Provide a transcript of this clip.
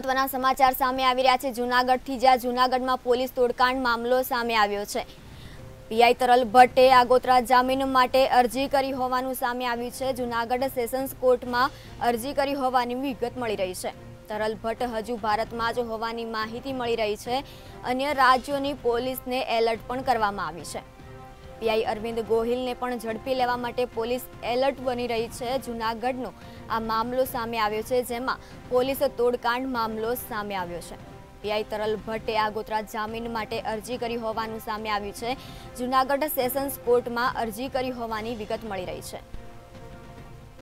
મહત્વના સમાચાર સામે આવી રહ્યા છે જૂનાગઢથી, જ્યાં જૂનાગઢમાં પોલીસ તોડકાંડ મામલો સામે આવ્યો છે। પીઆઈ તરલ ભટ્ટે આગોતરા જામીન માટે અરજી કરી હોવાનું સામે આવ્યું છે। જૂનાગઢ સેશન્સ કોર્ટમાં અરજી કરી હોવાની વિગત મળી રહી છે। તરલ ભટ્ટ હજુ ભારતમાં જ હોવાની માહિતી મળી રહી છે। અન્ય રાજ્યોની પોલીસને એલર્ટ પણ કરવામાં આવી છે। પીઆઈ અરવિંદ ગોહિલને પણ ઝડપી લેવા માટે પોલીસ એલર્ટ બની રહી છે। જૂનાગઢનો આ મામલો સામે આવ્યો છે, જેમાં પોલીસ તોડકાંડ મામલો સામે આવ્યો છે। પીઆઈ તરલ ભટ્ટે આગોતરા જામીન માટે અરજી કરી હોવાનું સામે આવ્યું છે। જૂનાગઢ સેશન્સ કોર્ટમાં અરજી કરી હોવાની વિગત મળી રહી છે।